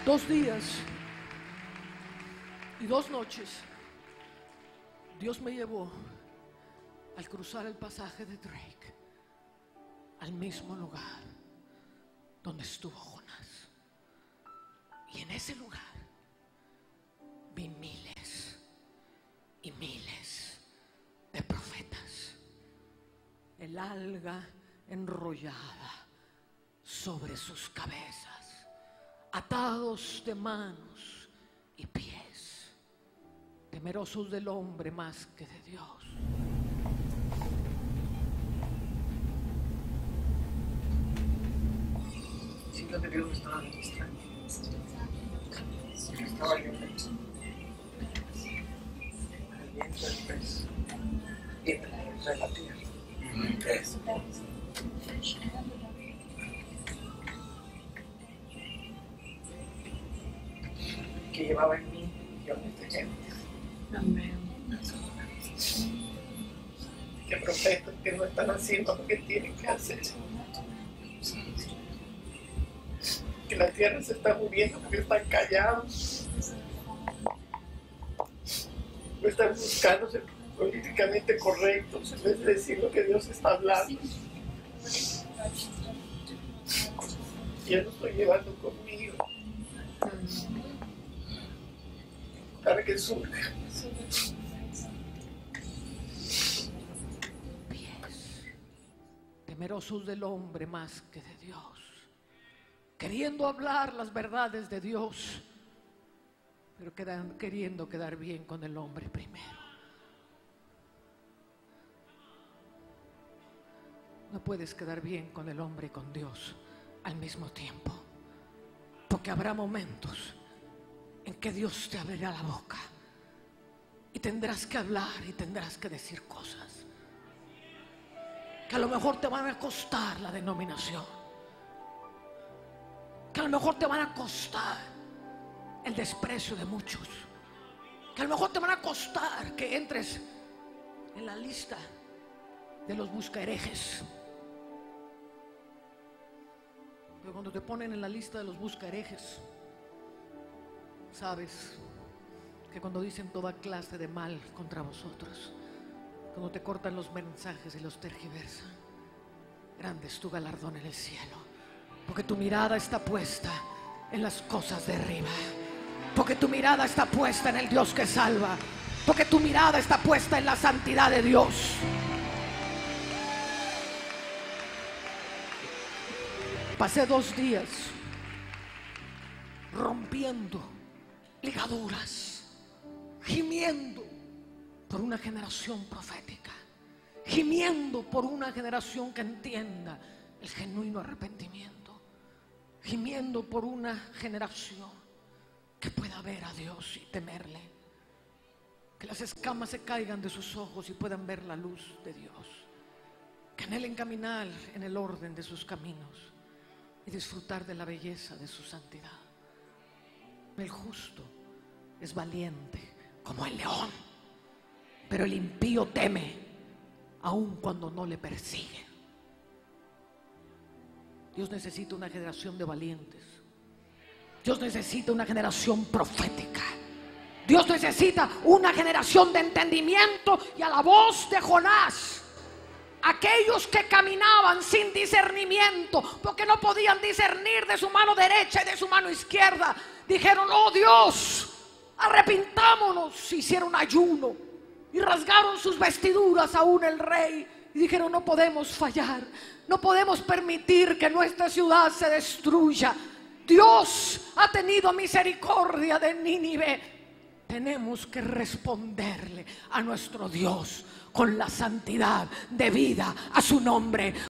2 días y 2 noches Dios me llevó al cruzar el pasaje de Drake al mismo lugar donde estuvo Jonás. Y en ese lugar vi miles y miles de profetas. El alga enrollada sobre sus cabezas, atados de manos y pies, temerosos del hombre más que de Dios. Siento que Dios me estaba ministrando. Estaba yo el viento del pez y de la tierra. Que llevaba en mí millones de gente. Amén. Que profetas que no están haciendo lo que tienen que hacer. Que la tierra se está muriendo porque están callados. No están buscando ser políticamente correctos en vez de decir lo que Dios está hablando. Y Él lo estoy llevando conmigo para que surja. Pies temerosos del hombre más que de Dios, queriendo hablar las verdades de Dios, pero queriendo quedar bien con el hombre primero. No puedes quedar bien con el hombre y con Dios al mismo tiempo, porque habrá momentos en que Dios te abrirá la boca y tendrás que hablar y tendrás que decir cosas que a lo mejor te van a costar la denominación, que a lo mejor te van a costar el desprecio de muchos, que a lo mejor te van a costar que entres en la lista de los buscaherejes. Pero cuando te ponen en la lista de los buscaherejes, sabes que cuando dicen toda clase de mal contra vosotros, cuando te cortan los mensajes y los tergiversan, grande es tu galardón en el cielo, porque tu mirada está puesta en las cosas de arriba, porque tu mirada está puesta en el Dios que salva, porque tu mirada está puesta en la santidad de Dios. Pasé 2 días rompiendo ligaduras, gimiendo por una generación profética, gimiendo por una generación que entienda el genuino arrepentimiento, gimiendo por una generación que pueda ver a Dios y temerle, que las escamas se caigan de sus ojos y puedan ver la luz de Dios, que anhelen caminar en el orden de sus caminos y disfrutar de la belleza de su santidad. El justo es valiente como el león, pero el impío teme aun cuando no le persigue. Dios necesita una generación de valientes. Dios necesita una generación profética. Dios necesita una generación de entendimiento. Y a la voz de Jonás, aquellos que caminaban sin discernimiento, porque no podían discernir de su mano derecha y de su mano izquierda, dijeron: oh Dios, arrepintámonos. Hicieron ayuno y rasgaron sus vestiduras aún el rey, y dijeron: no podemos fallar, no podemos permitir que nuestra ciudad se destruya. Dios ha tenido misericordia de Nínive. Tenemos que responderle a nuestro Dios con la santidad debida a su nombre,